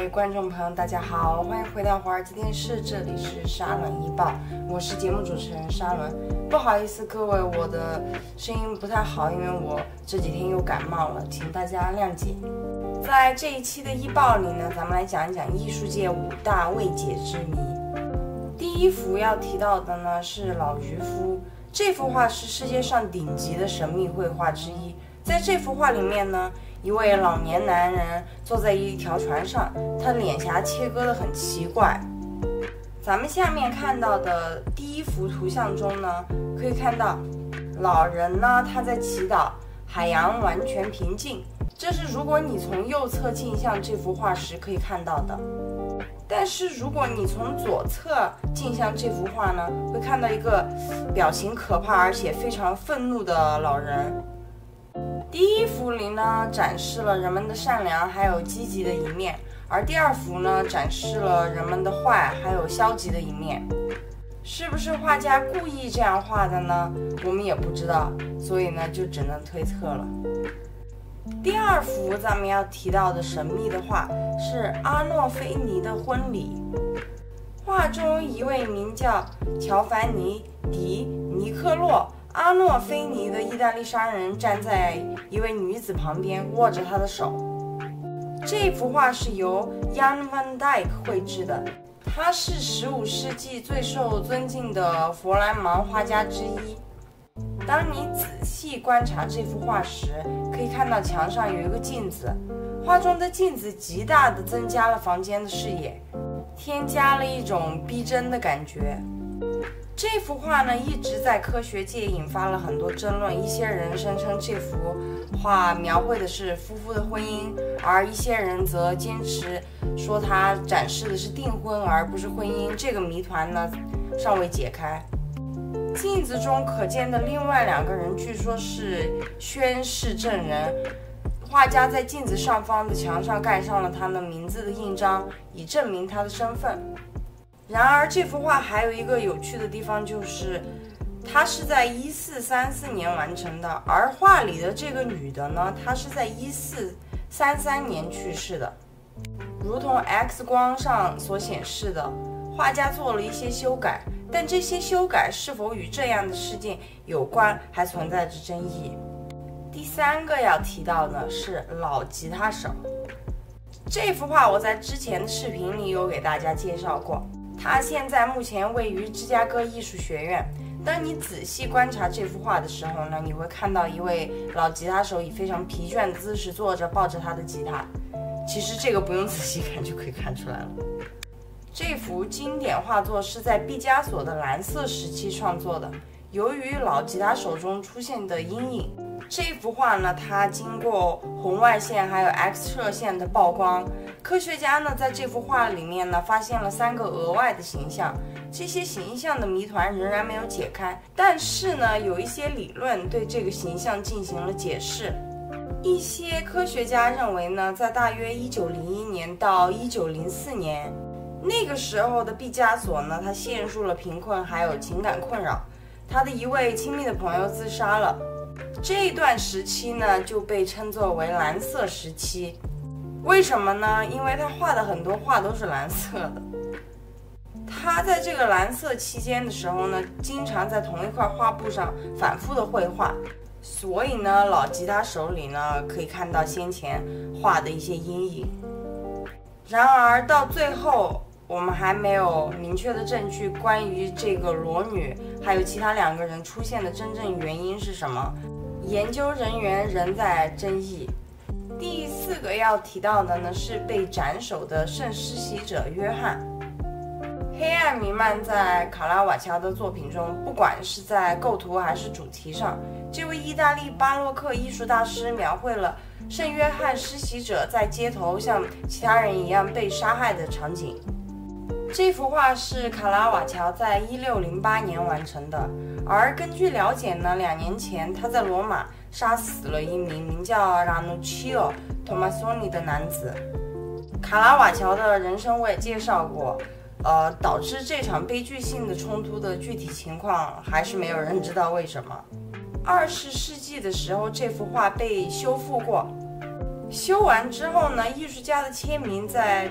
位观众朋友，大家好，欢迎回到华尔街电视，这里是沙伦一报，我是节目主持人沙伦。不好意思各位，我的声音不太好，因为我这几天又感冒了，请大家谅解。在这一期的一报里呢，咱们来讲一讲艺术界5大未解之谜。第一幅要提到的呢是老渔夫，这幅画是世界上顶级的神秘绘画之一。在这幅画里面呢，一位老年男人坐在一条船上，他脸颊切割得很奇怪。咱们下面看到的第一幅图像中呢，可以看到老人呢他在祈祷海洋完全平静，这是如果你从右侧镜向这幅画时可以看到的。但是如果你从左侧镜向这幅画呢，会看到一个表情可怕而且非常愤怒的老人。第一幅里呢展示了人们的善良还有积极的一面，而第二幅呢展示了人们的坏还有消极的一面。是不是画家故意这样画的呢？我们也不知道，所以呢就只能推测了。第二幅咱们要提到的神秘的画是阿诺菲尼的婚礼。画中一位名叫乔凡尼·迪尼克洛阿诺菲尼的意大利商人站在一位女子旁边，握着她的手。这幅画是由 Jan van Dyck 绘制的，他是15世纪最受尊敬的佛兰芒画家之一。当你仔细观察这幅画时，可以看到墙上有一个镜子，画中的镜子极大地增加了房间的视野，添加了一种逼真的感觉。这幅画呢，一直在科学界引发了很多争论。一些人声称这幅画描绘的是夫妇的婚姻，而一些人则坚持说它展示的是订婚而不是婚姻。这个谜团呢，尚未解开。镜子中可见的另外2个人，据说是宣誓证人。画家在镜子上方的墙上盖上了他们名字的印章，以证明他的身份。然而这幅画还有一个有趣的地方，就是它是在1434年完成的，而画里的这个女的呢，她是在1433年去世的。如同 X 光上所显示的，画家做了一些修改，但这些修改是否与这样的事件有关，还存在着争议。第3个要提到的是老吉他手。这幅画我在之前的视频里有给大家介绍过，它现在目前位于芝加哥艺术学院。当你仔细观察这幅画的时候呢，你会看到一位老吉他手以非常疲倦的姿势坐着，抱着他的吉他。其实这个不用仔细看就可以看出来了。这幅经典画作是在毕加索的蓝色时期创作的，由于老吉他手中出现的阴影，这幅画呢，它经过红外线还有 X 射线的曝光，科学家呢在这幅画里面呢发现了3个额外的形象，这些形象的谜团仍然没有解开，但是呢有一些理论对这个形象进行了解释。一些科学家认为呢，在大约1901年到1904年，那个时候的毕加索呢，他陷入了贫困还有情感困扰，他的一位亲密的朋友自杀了。这一段时期呢就被称作为蓝色时期。为什么呢？因为他画的很多画都是蓝色的。他在这个蓝色期间的时候呢，经常在同一块画布上反复的绘画，所以呢老吉他手里呢可以看到先前画的一些阴影。然而到最后我们还没有明确的证据关于这个裸女还有其他2个人出现的真正原因是什么，研究人员仍在争议。第4个要提到的呢是被斩首的圣施洗者约翰。黑暗弥漫在卡拉瓦乔的作品中，不管是在构图还是主题上，这位意大利巴洛克艺术大师描绘了圣约翰施洗者在街头像其他人一样被杀害的场景。这幅画是卡拉瓦乔在1608年完成的，而根据了解呢，2年前他在罗马杀死了一名叫 Ranuccio Tomassoni 的男子。卡拉瓦乔的人生我也介绍过，导致这场悲剧性的冲突的具体情况还是没有人知道为什么。20世纪的时候，这幅画被修复过，修完之后呢，艺术家的签名在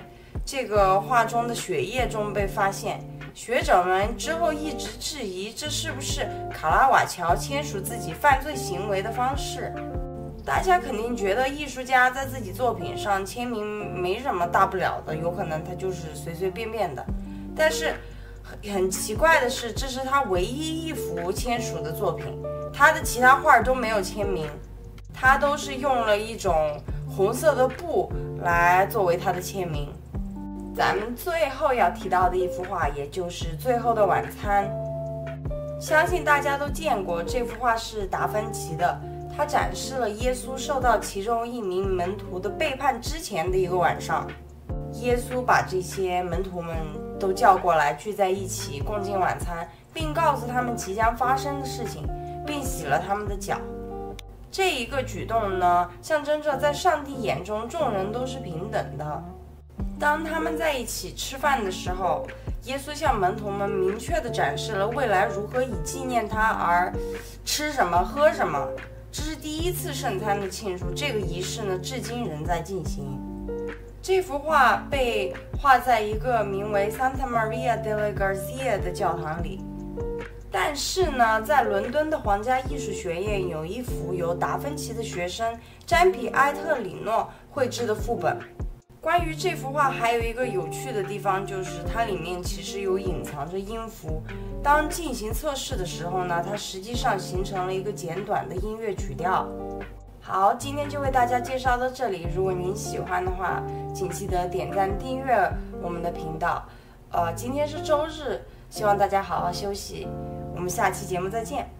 这个画中的血液中被发现。学者们之后一直质疑这是不是卡拉瓦乔签署自己犯罪行为的方式。大家肯定觉得艺术家在自己作品上签名没什么大不了的，有可能他就是随随便便的。但是很奇怪的是，这是他唯一一幅签署的作品，他的其他画都没有签名，他都是用了一种红色的布来作为他的签名。咱们最后要提到的一幅画，也就是《最后的晚餐》，相信大家都见过。这幅画是达芬奇的，它展示了耶稣受到其中一名门徒的背叛之前的一个晚上。耶稣把这些门徒们都叫过来，聚在一起共进晚餐，并告诉他们即将发生的事情，并洗了他们的脚。这一个举动呢，象征着在上帝眼中众人都是平等的。当他们在一起吃饭的时候，耶稣向门徒们明确地展示了未来如何以纪念他而吃什么喝什么。这是第一次圣餐的庆祝，这个仪式呢至今仍在进行。这幅画被画在一个名为 Santa Maria della Garcia 的教堂里。但是呢，在伦敦的皇家艺术学院有一幅由达芬奇的学生詹皮埃特里诺绘制的副本。关于这幅画还有一个有趣的地方，就是它里面其实有隐藏着音符。当进行测试的时候呢，它实际上形成了一个简短的音乐曲调。好，今天就为大家介绍到这里。如果您喜欢的话，请记得点赞订阅我们的频道。今天是周日，希望大家好好休息。我们下期节目再见。